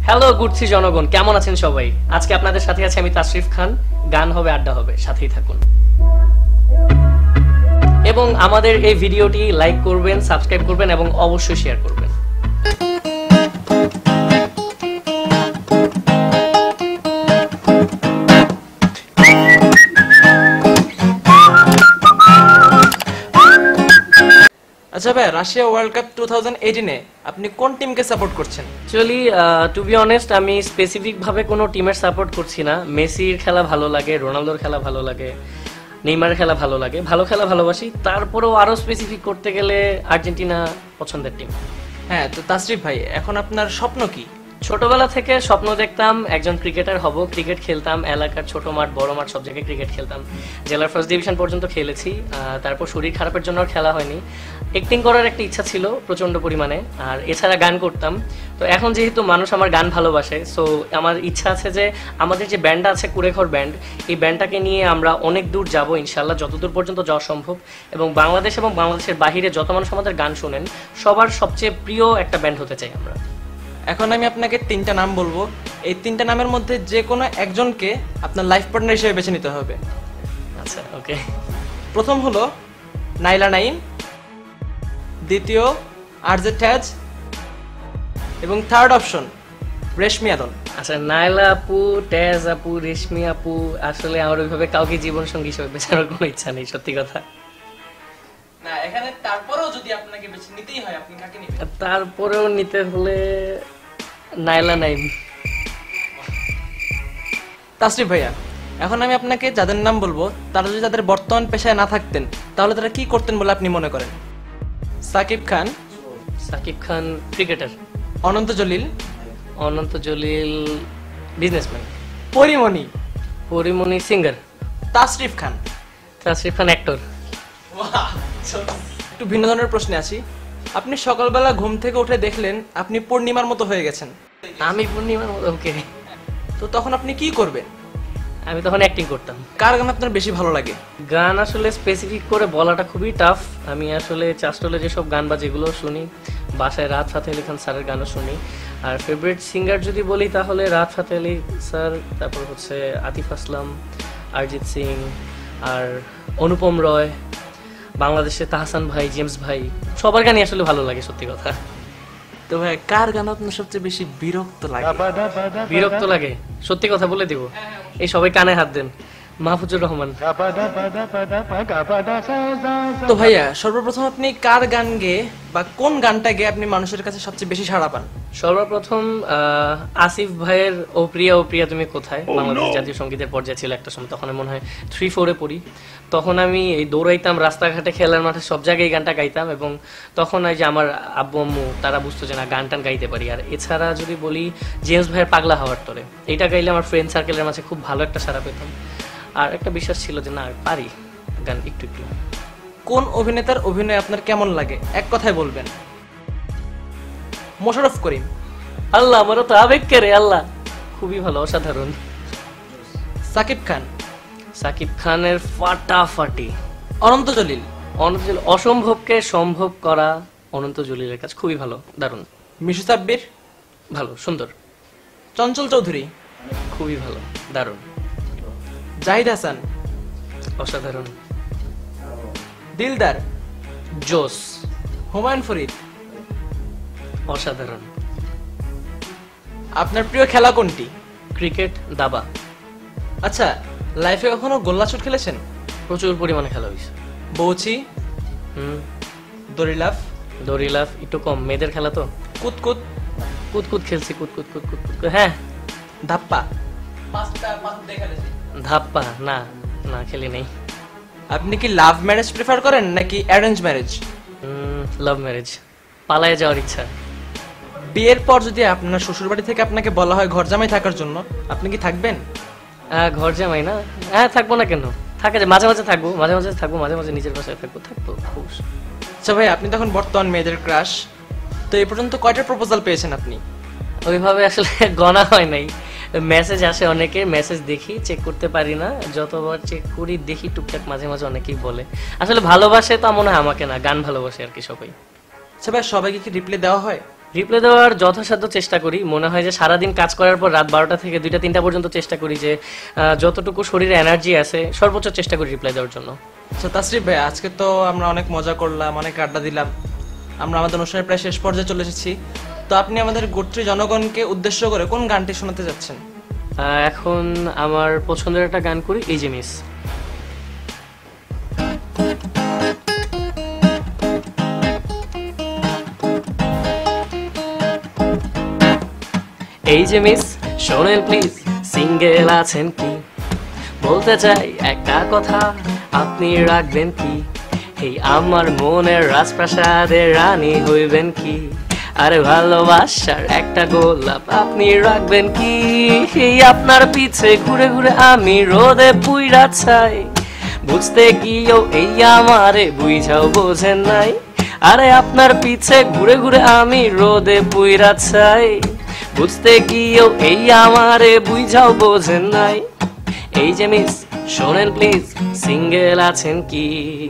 Hello গুড-3 জনগণ, কেমন আছেন সবাই? আজকে আপনাদের সাথে আছি আমি তাসরিফ খান। গান হবে, আড্ডা হবে, সাথেই থাকুন। এবং আমাদের এই ভিডিওটি লাইক করবেন, সাবস্ক্রাইব করবেন এবং অবশ্যই শেয়ার করবেন। আচ্ছা ভাই, রাশিয়া ওয়ার্ল্ড কাপ 2018 আপনি কোন টিমকে সাপোর্ট করছেন? অ্যাকচুয়ালি টু বি অনেস্ট, আমি স্পেসিফিক ভাবে কোনো টিমের সাপোর্ট করছি না। মেসির খেলা ভালো লাগে, রোনালদোর খেলা ভালো লাগে, নেইমারের খেলা ভালো লাগে, ভালো খেলা ভালোবাসি। তারপরেও আরো স্পেসিফিক করতে গেলে আর্জেন্টিনা পছন্দের টিম। হ্যাঁ, তো তাসরিফ ভাই, এখন আপনার স্বপ্ন কি? ছোটবেলা থেকে স্বপ্ন দেখতাম একজন ক্রিকেটার হব। ক্রিকেট খেলতাম, এলাকার ছোট মাঠ বড় মাঠ সব জায়গায় ক্রিকেট খেলতাম। জেলার ফার্স্ট ডিভিশন পর্যন্ত খেলেছি। তারপর শরীর খারাপের জন্য আর খেলা হয়নি। অ্যাক্টিং করার একটা ইচ্ছা ছিল প্রচণ্ড পরিমাণে, আর এছাড়া গান করতাম। তো এখন যেহেতু মানুষ আমার গান ভালোবাসে, সো আমার ইচ্ছা আছে যে আমাদের যে ব্যান্ডটা আছে কুরেঘর ব্যান্ড, এই ব্যান্ডটাকে নিয়ে আমরা অনেক দূর যাব ইনশাল্লাহ, যতদূর পর্যন্ত যাওয়া সম্ভব। এবং বাংলাদেশ এবং বাংলাদেশের বাহিরে যত মানুষ আমাদের গান শোনেন, সবার সবচেয়ে প্রিয় একটা ব্যান্ড হতে চাই আমরা। এখন আমি আপনাকে 3টা নাম বলবো। এই 3টা নামের মধ্যে যে কোনো একজনকে আপনার লাইফ পার্টনার হিসেবে বেছে নিতে হবে। আচ্ছা, ওকে। প্রথম হলো নাইলা নাইম, দ্বিতীয় আরজে ঠ্যাজ, এবং থার্ড অপশন রেশমি আদন। আচ্ছা, নাইলা আপু, টেজ আপু, রেশমি আপু, আসলে আমার ওইভাবে কাউকে জীবন সঙ্গী হিসেবে বেছানোর কোনো ইচ্ছা নেই, সত্যি কথা। না, এখানে তারপরেও যদি আপনাকে বেছে নিতেই হয়, আপনি কাকে নেবেন? তারপরেও নিতে হলে নাইলা নাইম। তাসরিফ ভাইয়া, এখন আমি আপনাকে যাদের নাম বলবো, তারা যদি তাদের বর্তমান পেশায় না থাকতেন, তাহলে তারা কি করতেন বলে আপনি মনে করেন? Shakib Khan. Shakib Khan cricketer. Ananta Jalil. Ananta Jalil businessman. Porimoni. Porimoni singer. Tasrif Khan. Tasrif Khan actor. একটু ভিন্ন ধরনের প্রশ্নে আছি। আপনি সকালবেলা ঘুম থেকে উঠে দেখলেন আপনি পূর্ণিমার মতো হয়ে গেছেন। আমি পূর্ণিমার মতো, ওকে। তো তখন আপনি কি করবেন? আমি তখন অ্যাক্টিং করতাম। কার গান আপনার বেশি ভালো লাগে? গান আসলে স্পেসিফিক করে বলাটা খুবই টাফ। আমি আসলে চাষটলে যেসব গান বা যেগুলো শুনি, বাসায় রাত ফাতে আলী খান স্যারের গানও শুনি। আর ফেভারিট সিঙ্গার যদি বলি তাহলে রাত ফাতে আলী স্যার, তারপর হচ্ছে আতিফ আসলাম, অরিজিৎ সিং, আর অনুপম রয়, বাংলাদেশে তাহসান ভাই, জেমস ভাই, সবার গানই আসলে ভালো লাগে, সত্যি কথা। তো ভাই, কার গান আপনার সবচেয়ে বেশি বিরক্ত লাগে? বিরক্ত লাগে, সত্যি কথা বলে দিব, এই সবাই কানে হাত দেন, মাহফুজুর রহমান। তো ভাইয়া, সর্বপ্রথম আপনি কার গান গেয়ে বা কোন গানটা গেয়ে আপনি মানুষের কাছে সবচেয়ে বেশি সাড়া পান? সর্বপ্রথম আসিফ ভাইয়ের ও প্রিয়া তুমি কোথায়, বাংলাদেশ জাতীয় সঙ্গীতের পর্যায়ে ছিল একটা সময়, তখন মনে হয় 3-4-এ পড়ি। তখন আমি এই দৌড়াইতাম রাস্তাঘাটে, খেলার মাঠে, সব জায়গায় এই গানটা গাইতাম। এবং তখন এই যে আমার আব্বু আম্মু তারা বুঝতো যে না, গান টান গাইতে পারি। আর এছাড়া যদি বলি জেমস ভাইয়ের পাগলা হওয়ার তরে, এইটা গাইলে আমার ফ্রেন্ড সার্কেলের মাঝে খুব ভালো একটা সাড়া পেতাম। আর একটা বিশ্বাস ছিল যে না, পারি গান একটু একটু। কোন অভিনেতার অভিনয় আপনার কেমন লাগে, এক কথায় বলবেন? মোশাররফ করিম। আল্লাহ, আমারও তো আবেগ কে রে আল্লাহ, খুবই ভালো, অসাধারণ। সাকিব খান। সাকিব খানের ফাটাফাটি। অনন্ত জলিল। অনন্ত জলিল অসম্ভবকে সম্ভব করা, অনন্ত জলিলের কাজ খুবই ভালো, দারুণ। মিশু সাব্বির। ভালো, সুন্দর। চঞ্চল চৌধুরী। খুবই ভালো, দারুণ। জাহিদ হাসান। অসাধারণ। দিলদার। জোস। হুমায়ুন ফরিদ। অসাধারণ। আপনার প্রিয় খেলা কোনটি? ক্রিকেট, দাবা। আচ্ছা, লাইফে কখনো গোল্লা শুট খেলেছেন? প্রচুর পরিমাণে খেলা হয়েছে। বৌছি। দড়িলাফ। দড়িলাফ একটু কম, মেয়েদের খেলা তো। কুতকুত। কুতকুত খেলছি, কুতকুত কুতকুত কুতকুত, হ্যাঁ। ধাপ্পা। ধাপ্পা না, না খেলি নেই। আপনি কি লাভ ম্যারেজ প্রেফার করেন নাকি অ্যারেঞ্জ ম্যারেজ? লাভ ম্যারেজ, পালায়ে যাওয়ার ইচ্ছা। বিয়ের পর যদি আপনার শ্বশুরবাড়ি থেকে আপনাকে বলা হয় ঘর জামাই থাকার জন্য, আপনি কি থাকবেন? ঘর জামাই না, হ্যাঁ থাকবো না কেন, থাকে যে মাঝে মাঝে থাকবো, মাঝে মাঝে থাকবো, মাঝে মাঝে নিজের বাসায় থাকবো, থাকবো খুব। আচ্ছা ভাই, আপনি তখন বর্তমান মেয়েদের ক্রাশ, তো এই পর্যন্ত কয়টা প্রপোজাল পেয়েছেন আপনি? ওইভাবে আসলে গণা হয় নাই, মেসেজ আসে অনেকের, মেসেজ দেখি, চেক করতে পারি না, যতবার চেক করি দেখি টুকটাক মাঝে মাঝে অনেকেই বলে। আসলে ভালোবাসে তা মনে হয় আমাকে না, গান ভালোবাসে আর কি সবাই। আচ্ছা ভাই, সবাইকে কি রিপ্লাই দেওয়া হয়? রিপ্লাই দেওয়ার যথাসাধ্য চেষ্টা করি। মনে হয় যে সারাদিন কাজ করার পর রাত 12টা থেকে 2টা 3টা পর্যন্ত চেষ্টা করি যে যতটুকু শরীরে এনার্জি আছে সর্বোচ্চ চেষ্টা করি রিপ্লাই দেওয়ার জন্য। আচ্ছা তাসরিফ ভাই, আজকে তো আমরা অনেক মজা করলাম, অনেক আড্ডা দিলাম, আমরা আমাদের অনুষ্ঠানের প্রায় শেষ পর্যায়ে চলে এসেছি। তো আপনি আমাদের গোত্রী জনগণকে উদ্দেশ্য করে কোন গানটি শোনাতে যাচ্ছেন? এখন আমার পছন্দের একটা গান করি, এই যে মিস। এই যে মিস শোনেন প্লিজ, সিঙ্গেল আছেন কি? বলতে চাই একটা কথা, আপনি রাখবেন কি? এই আমার মনের রাজপ্রাসাদের রানী হইবেন কি? আরে ভালোবাসার একটা গোলাপ আপনি রাখবেন কি? এই আপনার পিছে ঘুরে ঘুরে আমি রোদে পুইরা চাই, বুঝতে গিয়েও এই আমারে বুঝাও বোঝেন নাই। আরে আপনার পিছে ঘুরে ঘুরে আমি রোদে পুইরা চাই, বুঝতে গিয়েও এই আমারে বুঝাও বোঝেন নাই। এই যে মিস শোনেন প্লিজ, সিঙ্গেল আছেন কি?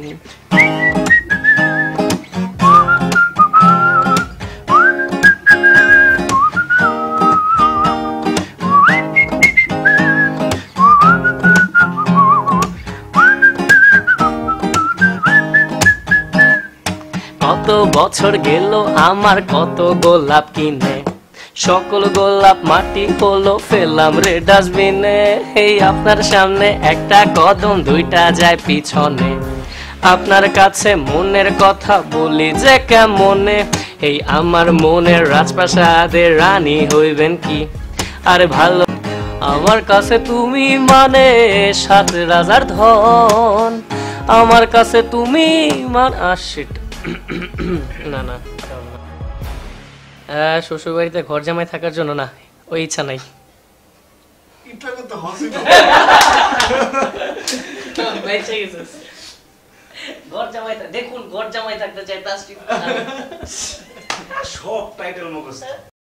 কত বছর গেল আমার কত গোলাপ কিনে, সকল গোলাপ মাটি হলো ফেললাম রে ডাস্টবিনে। এই আপনার সামনে একটা কদম, দুইটা যায় পিছনে। আপনার কাছে মনের কথা বলি যে কেমনে, এই আমার মনের রাজপ্রাসাদের রানী হইবেন কি? আরে ভালো আমার কাছে তুমি মানে 7 রাজার ধন, আমার কাছে তুমি না না শ্বশুর বাড়িতে ঘর জামাই থাকার জন্য না, ওই ইচ্ছা নাই। ঘর জামাই দেখুন, ঘর জামাই থাকতে চাই তাসরিফ খান। সব টাইটেল মুখস্থ।